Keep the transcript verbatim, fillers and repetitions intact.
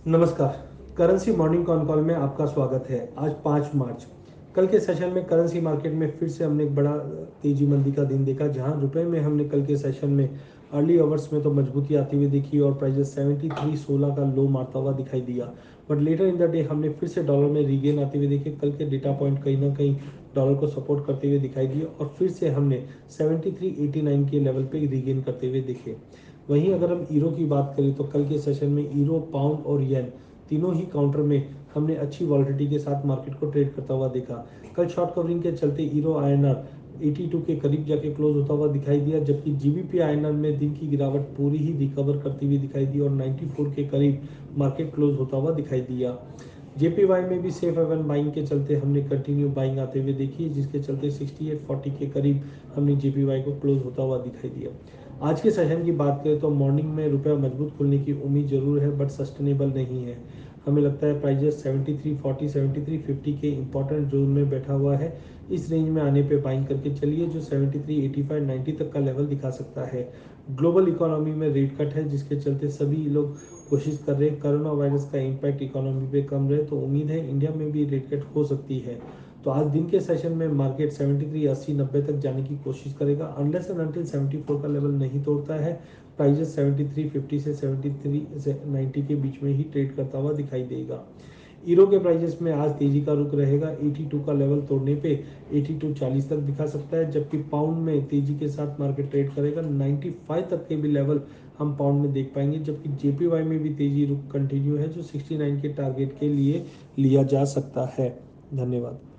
नमस्कार। Currency morning con call में आपका स्वागत है। आज पाँच मार्च। कल के सेशन में करेंसी मार्केट में फिर से हमने एक बड़ा तेजी मंदी का दिन देखा, जहां रुपए में हमने कल के सेशन में अर्ली आवर्स में तो मजबूती आती हुई देखी और प्राइजेस सेवेंटी थ्री सोलह का लो मारता हुआ दिखाई दिया। But later in the day हमने फिर से डॉलर में रीगेन आते हुए देखे। कल के डेटा पॉइंट कहीं ना कहीं डॉलर को सपोर्ट करते हुए दिखाई दिए और फिर से हमने सेवेंटी थ्री एटी नाइन के लेवल पे रीगेन करते हुए देखे। वहीं अगर हम ईरो की बात करें तो कल के सेशन में ईरो, पाउंड और येन तीनों ही काउंटर में हमने अच्छी वॉलिटिलिटी के साथ मार्केट को ट्रेड करता हुआ देखा। कल शॉर्ट कवरिंग के चलते ईरो आईएनआर बयासी के करीब जाके क्लोज होता हुआ दिखाई दिया, जबकि जीबीपी आईएनआर में दिन की गिरावट पूरी ही रिकवर करती हुई दिखाई दी और चौरानवे के करीब मार्केट क्लोज होता हुआ दिखाई दिया। जेपीवाई में भी सेफ हेवन बाइंग के चलते हमने कंटिन्यू बाइंग आते हुए देखी, जिसके चलते सिक्सटी एट फोर्टी के करीब हमने जेपीवाई को क्लोज होता हुआ दिखाई दिया। आज के सेशन की बात करें तो मॉर्निंग में रुपया मजबूत खुलने की उम्मीद जरूर है, बट सस्टेनेबल नहीं है। हमें लगता है prices seventy three forty seventy three fifty के इंपॉर्टेंट जोन में बैठा हुआ है। इस रेंज में आने पे बाइंग करके चलिए, जो seventy three eighty five ninety तक का लेवल दिखा सकता है। ग्लोबल इकोनॉमी में रेट कट है, जिसके चलते सभी लोग कोशिश कर रहे हैं कोरोना वायरस का इम्पैक्ट इकोनॉमी पे कम रहे, तो उम्मीद है इंडिया में भी रेट कट हो सकती है। तो आज दिन के सेशन में मार्केट सेवेंटी थ्री अस्सी नब्बे तक जाने की कोशिश करेगा, unless and until seventy four का लेवल नहीं तोड़ता है। प्राइजेस सेवेंटी थ्री फिफ्टी से सेवेंटी थ्री से नाइंटी के बीच में ही ट्रेड करता हुआ दिखाई देगा। ईरो के प्राइजेस में आज तेजी का रुख रहेगा, बयासी का लेवल तोड़ने पे बयासी चालीस तक दिखा सकता है, जबकि पाउंड में तेजी के साथ मार्केट ट्रेड करेगा। पचानवे तक के भी लेवल हम पाउंड में देख पाएंगे, जबकि जेपीवाई में भी तेजी रुख कंटिन्यू है, जो उनहत्तर के टारगेट के लिए लिया जा सकता है। धन्यवाद।